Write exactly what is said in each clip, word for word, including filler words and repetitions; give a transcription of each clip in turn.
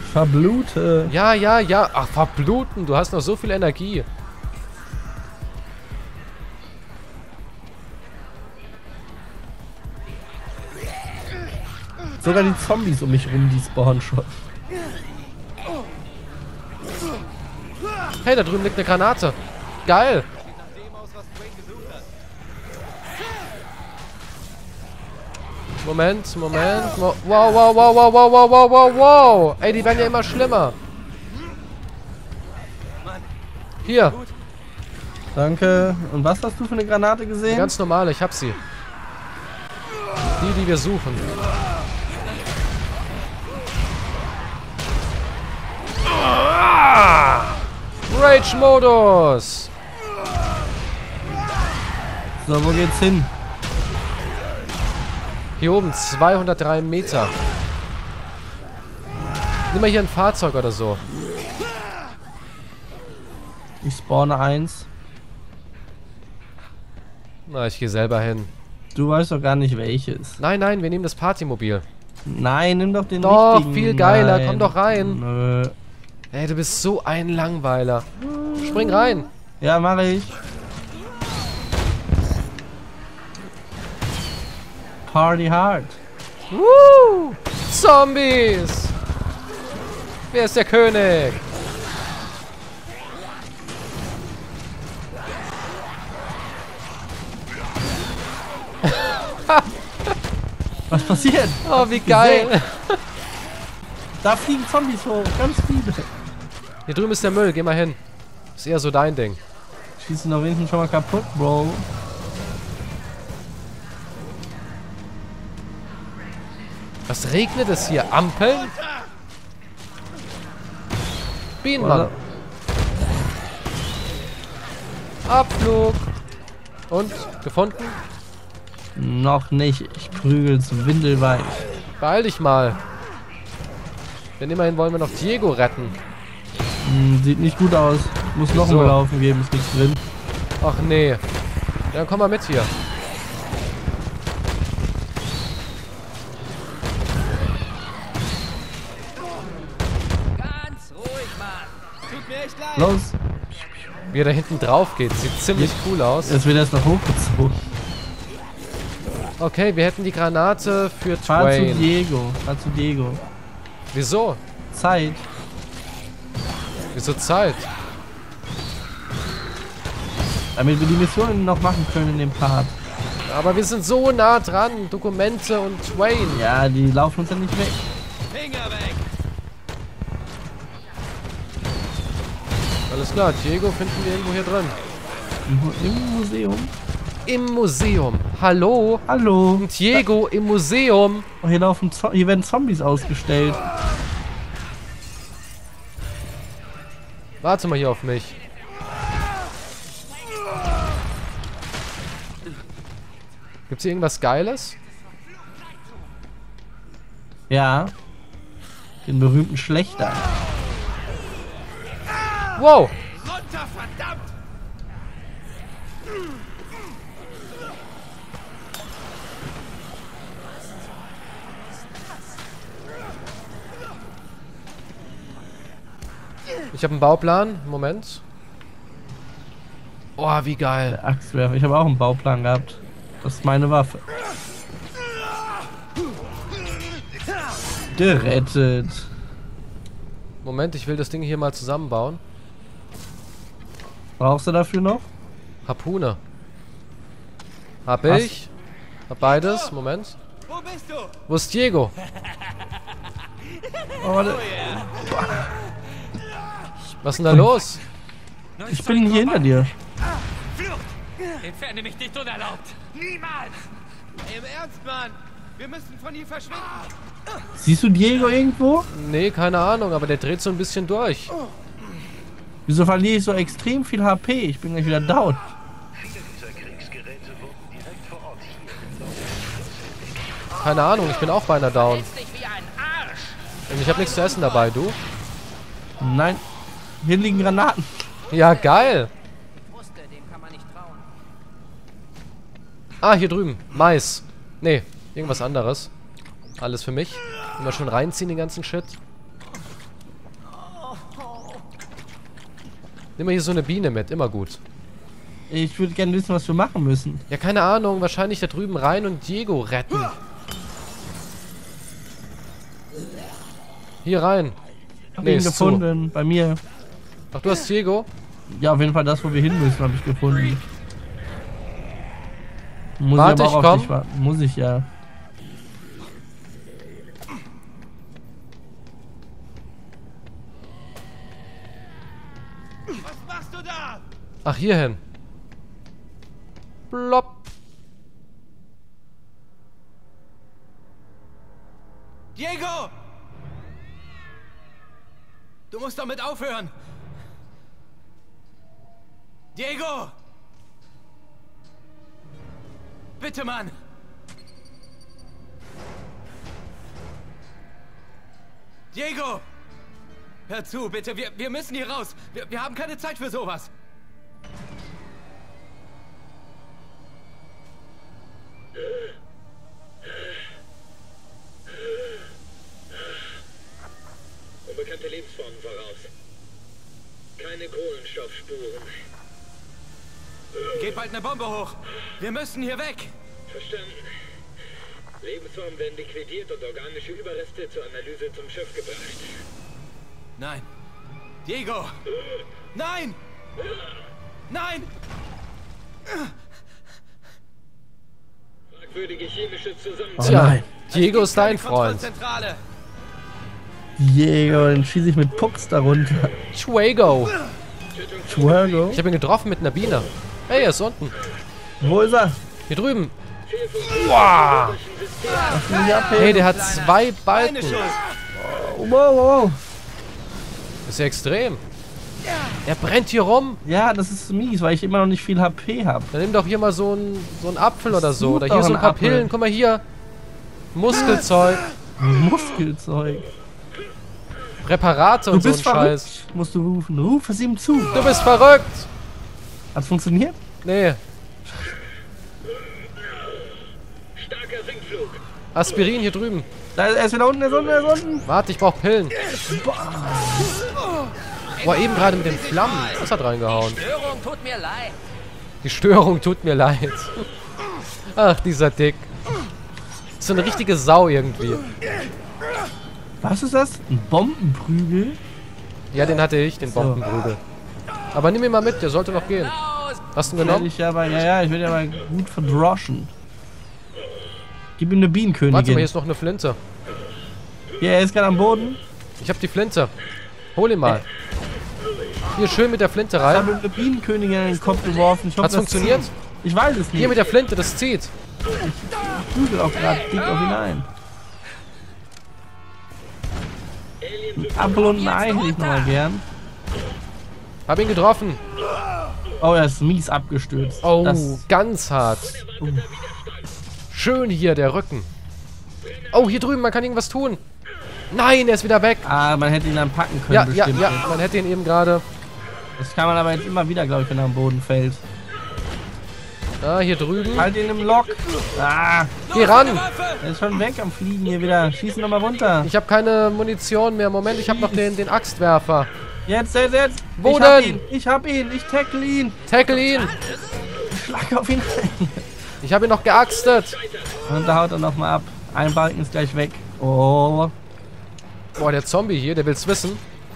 Verblute. Ja, ja, ja. Ach, verbluten. Du hast noch so viel Energie. Sogar die Zombies um mich rum, die spawnen schon. Hey, da drüben liegt eine Granate. Geil. Moment, Moment. Wow, wow, wow, wow, wow, wow, wow, wow, wow. Ey, die werden ja immer schlimmer. Hier. Danke. Und was hast du für eine Granate gesehen? Eine ganz normale, ich hab sie. Die, die wir suchen. Rage-Modus. So, wo geht's hin? Hier oben, zweihundertdrei Meter. Nimm mal hier ein Fahrzeug oder so. Ich spawne eins. Na, ich gehe selber hin. Du weißt doch gar nicht welches. Nein, nein, wir nehmen das Partymobil. Nein, nimm doch den Doch, richtigen. viel geiler, Nein. komm doch rein. Nö. Ey, du bist so ein Langweiler. Spring rein. Ja, mache ich. Party hard. Woo! Zombies! Wer ist der König? Was passiert? Oh, wie geil. Da fliegen Zombies hoch, ganz viele. Hier drüben ist der Müll, geh mal hin. Ist eher so dein Ding. Schießen doch wenigstens schon mal kaputt, Bro. Was regnet es hier? Ampeln? Bienenmann. Abflug. Und? Gefunden? Noch nicht. Ich prügel's windelweich. Beeil dich mal. Denn immerhin wollen wir noch Diego retten. Hm, sieht nicht gut aus. Muss noch Wieso? mal laufen geben, ist nichts drin. Ach nee. Dann komm mal mit hier. Ganz ruhig, Mann. Tut mir echt leid. Los. Wie er da hinten drauf geht. Sieht ziemlich cool aus. Jetzt wird erst noch hochgezogen. Okay, wir hätten die Granate für Fahr zu Twain. Diego. Fahr zu Diego. Wieso? Zeit. Wieso Zeit? Damit wir die Missionen noch machen können in dem Part. Aber wir sind so nah dran. Dokumente und Twain. Ja, die laufen uns ja nicht weg. Finger weg. Alles klar, Diego finden wir irgendwo hier drin. Im, im Museum. Im Museum. Hallo? Hallo. Diego im Museum. Oh, hier laufen Zo hier werden Zombies ausgestellt. Warte mal hier auf mich. Gibt's hier irgendwas Geiles? Ja. Den berühmten Schlechter. Wow. Runter, verdammt. Ich habe einen Bauplan. Moment. Oh, wie geil. Der Axtwerfer. Ich habe auch einen Bauplan gehabt. Das ist meine Waffe. Gerettet. Moment, ich will das Ding hier mal zusammenbauen. Brauchst du dafür noch? Harpune. Hab Was? ich. Hab beides. Moment. Wo bist du? Wo ist Diego? Oh, warte. Was ist denn da los? Ich bin hier hinter dir. Flucht! Entferne mich nicht unerlaubt! Niemals! Im Ernst, Mann! Wir müssen von hier verschwinden! Siehst du Diego irgendwo? Nee, keine Ahnung, aber der dreht so ein bisschen durch. Wieso verliere ich so extrem viel H P? Ich bin gleich wieder down. Keine Ahnung, ich bin auch beinahe down. Setz dich wie ein Arsch! Und ich habe nichts zu essen dabei, du? Nein. Hier liegen Granaten. Ja, geil. Ich wusste, dem kann man nicht trauen. Ah, hier drüben. Mais. Nee, irgendwas anderes. Alles für mich. Immer schon reinziehen, den ganzen Shit. Nimm mal hier so eine Biene mit, immer gut. Ich würde gerne wissen, was wir machen müssen. Ja, keine Ahnung, wahrscheinlich da drüben rein und Diego retten. Hier rein. Ich hab Nee, ihn ist zu. gefunden, bei mir. Ach, du hast Diego? Ja, auf jeden Fall das, wo wir hin müssen, habe ich gefunden. Muss Warte, ich aber ich auch auf komm. dich warten. Muss ich ja. Was machst du da? Ach, hierhin. Plopp. Diego! Du musst damit aufhören. Diego! Bitte, Mann! Diego! Hör zu, bitte. Wir, wir müssen hier raus. Wir, wir haben keine Zeit für sowas. Unbekannte Lebensformen voraus. Keine Kohlenstoffspuren. Geht bald eine Bombe hoch. Wir müssen hier weg. Verstanden. Lebensformen werden liquidiert und organische Überreste zur Analyse zum Schiff gebracht. Nein. Diego! Nein! Nein! Fragwürdige chemische Oh Zusammensetzung. Tja, nein. Diego ist dein Die Freund. Kontrollzentrale. Diego, dann schieße ich mit Pucks darunter. Chuego. Schwergo. Ich habe ihn getroffen mit einer Biene. Hey, er ist unten. Wo ist er? Hier drüben. Lass mich abheben. Hey, der hat zwei Meine Balken. Schuld. Wow, wow. Das ist ja extrem. Er brennt hier rum. Ja, das ist mies, weil ich immer noch nicht viel H P habe. Dann nimm doch hier mal so einen so einen Apfel oder so. Such Oder hier doch so ein einen paar Apfel. Pillen. Guck mal hier. Muskelzeug. Muskelzeug. Präparate Du und so ein bist verrückt, Scheiß. musst du rufen. Ruf es ihm zu. Du bist verrückt. Hat's funktioniert? Nee. Starker Sinkflug. Aspirin hier drüben. Da ist, er ist wieder unten, er ist unten, er ist unten. Warte, ich brauch Pillen. Boah, eben gerade mit den Flammen. Das hat reingehauen. Störung tut mir leid. Die Störung tut mir leid. Ach, dieser Dick. So eine richtige Sau irgendwie. Was ist das? Ein Bombenprügel? Ja, den hatte ich, den So. Bombenprügel. Aber nimm ihn mal mit, der sollte noch gehen. Hast du ihn Werde genommen? ich ja aber, ja, ja, ich werde ja mal gut verdroschen. Gib ihm eine Warte mal, hier Bienenkönigin. ist noch eine Flinte. Ja, er ist gerade am Boden. Ich hab die Flinte. Hol ihn mal. Hier schön mit der Flinte Ich rein. habe ihm eine Bienenkönigin in den Kopf geworfen. Ich hoffe, Hat's das funktioniert? zieht. Ich weiß es nicht. Hier mit der Flinte, das zieht. Ich prügel auch gerade dick auf ihn ein. Apfel und ein Ei hätte ich noch mal gern. Hab ihn getroffen. Oh, er ist mies abgestürzt. Oh, Das, ganz hart. Schön hier, der Rücken. Oh, hier drüben, man kann irgendwas tun. Nein, er ist wieder weg. ah, man hätte ihn dann packen können, Ja, ja, bestimmt. ja, man hätte ihn eben gerade... Das kann man aber jetzt immer wieder, glaube ich, wenn er am Boden fällt. Ah, hier drüben. Halt ihn im Lock. Ah, Geh ran. er ist schon weg am Fliegen hier wieder. Schieß ihn nochmal runter. Ich habe keine Munition mehr. Moment, ich habe noch den, den Axtwerfer. Jetzt, jetzt, jetzt. Wo ich hab denn? ihn. Ich hab ihn. Ich tackle ihn. Tackle ihn. Schlag auf ihn ein. Ich habe ihn noch geaxtet. Und da haut er nochmal ab. Ein Balken ist gleich weg. Oh. Boah, der Zombie hier, der will's wissen.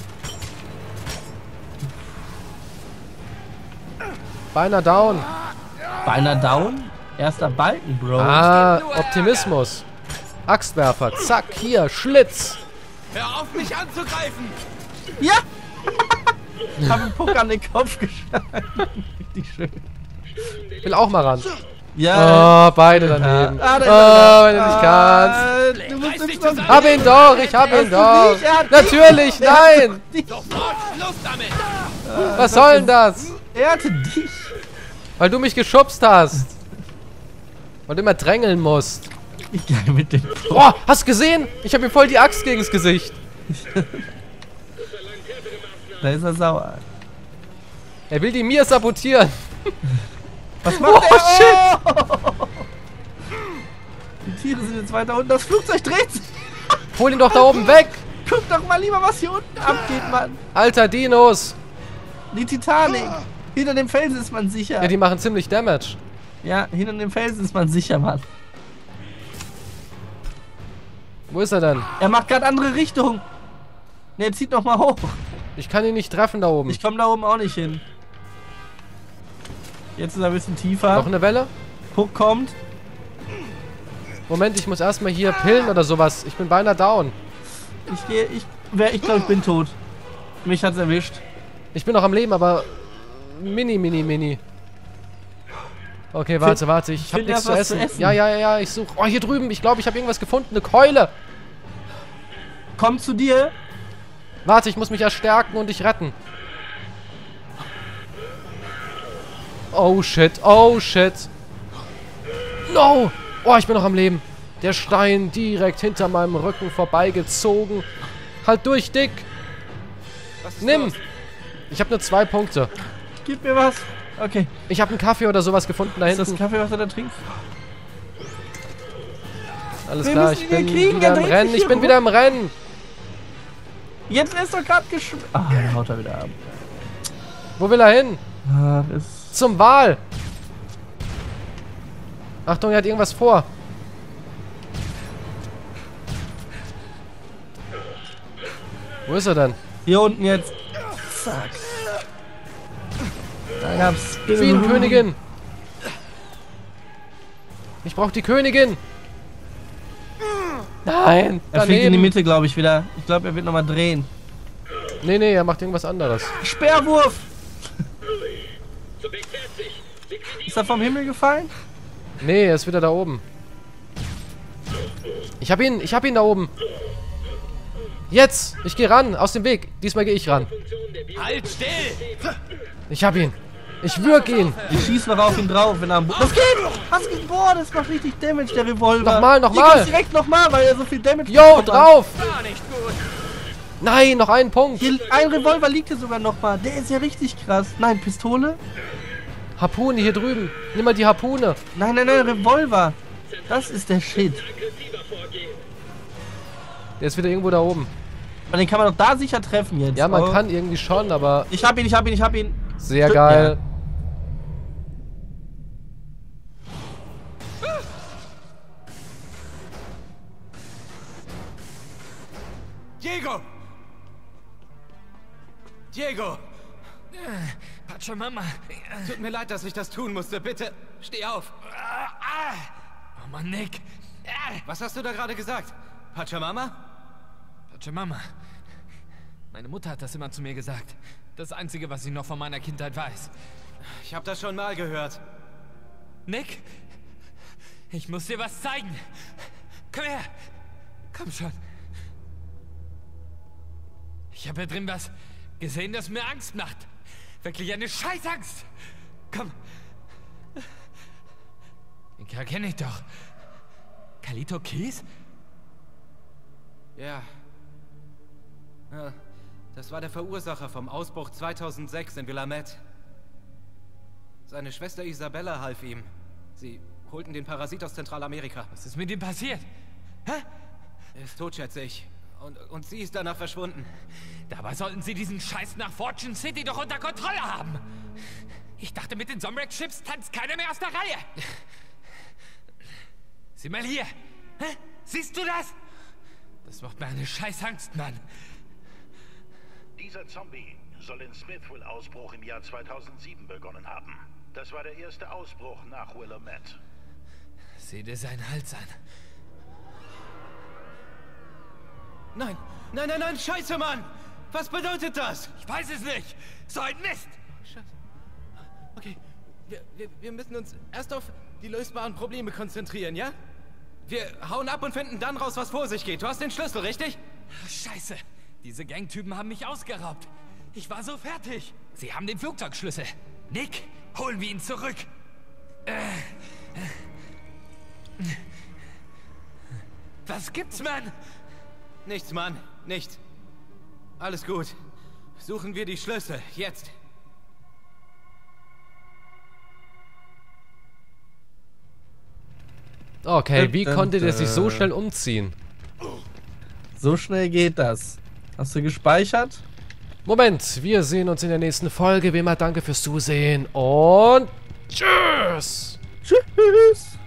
Beinahe down. Beinahe down. Erster Balken, Bro. Ah, Optimismus. Axtwerfer. Zack, hier, Schlitz. Hör auf, mich anzugreifen. Ja. Hab einen Puck an den Kopf geschlagen. Richtig schön. Will auch mal ran. Ja. Oh, beide daneben. Ah, da ist Oh, er wenn du nicht kannst. Ah, du musst Reiß jetzt dich noch- zusammen. Hab ihn doch, ich hab ihn Hast du doch. nicht? Er hat Natürlich, dich. Er hat nein. dich. Sofort Schluss damit. Was soll denn das? Er hatte dich. Weil du mich geschubst hast. Weil du immer drängeln musst. Ich gehe mit dem Puck. Boah, hast gesehen? Ich habe ihm voll die Axt gegens Gesicht. Da ist er sauer. Er will die mir sabotieren. Was macht Oh, er? shit. Oh. Die Tiere sind jetzt weiter unten. Das Flugzeug dreht sich. Hol ihn doch da oben weg. Guck doch mal lieber, was hier unten abgeht, Mann. Alter Dinos. Die Titanic! Hinter dem Felsen ist man sicher. Ja, die machen ziemlich Damage. Ja, hinter dem Felsen ist man sicher, Mann. Wo ist er denn? Er macht gerade andere Richtung. Ne, er zieht noch mal hoch. Ich kann ihn nicht treffen da oben. Ich komme da oben auch nicht hin. Jetzt ist er ein bisschen tiefer. Noch eine Welle? Hook kommt. Moment, ich muss erstmal hier pillen oder sowas. Ich bin beinahe down. Ich gehe, ich, wer, ich glaube, ich bin tot. Mich hat's erwischt. Ich bin noch am Leben, aber mini, mini, mini. Okay, warte, Find- warte. Ich hab find nichts erst zu was zu essen. essen. Ja, ja, ja, ja, ich suche. Oh, hier drüben. Ich glaube, ich habe irgendwas gefunden. Eine Keule. Komm zu dir. Warte, ich muss mich erstärken und dich retten. Oh, shit. Oh, shit. No. Oh, ich bin noch am Leben. Der Stein direkt hinter meinem Rücken vorbeigezogen. Halt durch, Dick. Was ist Nimm. los? Ich habe nur zwei Punkte. Gib mir was. Okay. Ich habe einen Kaffee oder sowas gefunden da Ist das hinten. Kaffee, was er da trinkt? Alles Wir klar, müssen ich ihn bin kriegen, wieder er im dreht Rennen. sich Ich hier bin rum. wieder im Rennen. Jetzt ist er gerade geschw... Ah, dann haut er wieder ab. Wo will er hin? Ah, das... Zum Wal. Achtung, er hat irgendwas vor. Wo ist er denn? Hier unten jetzt. Zack. Da gab's... Queen-Königin. Ich brauche die Königin. Nein, Er fliegt in die daneben. Mitte, glaube ich, wieder. Ich glaube, er wird nochmal drehen. Nee, nee, er macht irgendwas anderes. Speerwurf! Subjekt vierzig. Liquidiert. Ist er vom Himmel gefallen? Nee, er ist wieder da oben. Ich hab ihn, ich hab ihn da oben. Jetzt! Ich gehe ran, aus dem Weg. Diesmal gehe ich ran. Funktion der Bio Halt still! Ich hab ihn. Ich würg ihn. Ich schieß noch auf ihn drauf, wenn er am Boden... Das geht! Hast du... Boah, das macht richtig Damage, der Revolver. Nochmal, Ich nochmal. kann's direkt nochmal, weil er so viel Damage Yo, bekommen hat. drauf! Gar nicht gut! Nein, noch einen Punkt. Hier, ein Revolver liegt hier sogar nochmal. Der ist ja richtig krass. Nein, Pistole? Harpune hier drüben. Nimm mal die Harpune. Nein, nein, nein, Revolver. Das ist der Shit. aggressiver vorgehen. Der ist wieder irgendwo da oben. Und den kann man doch da sicher treffen jetzt. Ja, man Oh. kann irgendwie schon, aber Ich hab ihn, ich hab ihn, ich hab ihn. sehr Stimmt, geil. Diego! Diego! Pachamama. Tut mir leid, dass ich das tun musste. Bitte, steh auf. Oh Mann, Nick. Was hast du da gerade gesagt? Pachamama? Pachamama. Meine Mutter hat das immer zu mir gesagt. Das Einzige, was ich noch von meiner Kindheit weiß. Ich habe das schon mal gehört. Nick, ich muss dir was zeigen. Komm her. Komm schon. Ich habe hier drin was gesehen, das mir Angst macht. Wirklich eine Scheißangst. Komm. Den Kerl kenne ich doch. Kalito Keys? Ja. Ja. Das war der Verursacher vom Ausbruch zweitausendsechs in Willamette. Seine Schwester Isabella half ihm. Sie holten den Parasit aus Zentralamerika. Was ist mit ihm passiert? Hä? Er ist tot, schätze ich. Und, und sie ist danach verschwunden. Dabei sollten sie diesen Scheiß nach Fortune City doch unter Kontrolle haben. Ich dachte, mit den Zomrex-Chips tanzt keiner mehr aus der Reihe. Sieh mal hier. Hä? Siehst du das? Das macht mir eine Scheißangst, Mann. Dieser Zombie soll in Smithville-Ausbruch im Jahr zweitausendsieben begonnen haben. Das war der erste Ausbruch nach Willamette. Sieh dir seinen Hals an. Nein, nein, nein, nein, scheiße, Mann! Was bedeutet das? Ich weiß es nicht. So ein Mist. Scheiße. Okay, wir, wir, wir müssen uns erst auf die lösbaren Probleme konzentrieren, ja? Wir hauen ab und finden dann raus, was vor sich geht. Du hast den Schlüssel, richtig? Scheiße. Diese Gangtypen haben mich ausgeraubt. Ich war so fertig. Sie haben den Flugzeugschlüssel. Nick, holen wir ihn zurück. Äh. Was gibt's, Mann? Nichts, Mann, nichts. Alles gut. Suchen wir die Schlüssel, jetzt. Okay, wie Dun, konnte der dun, sich so dun. schnell umziehen? So schnell geht das. Hast du gespeichert? Moment, wir sehen uns in der nächsten Folge. Wie immer, danke fürs Zusehen und tschüss. Tschüss.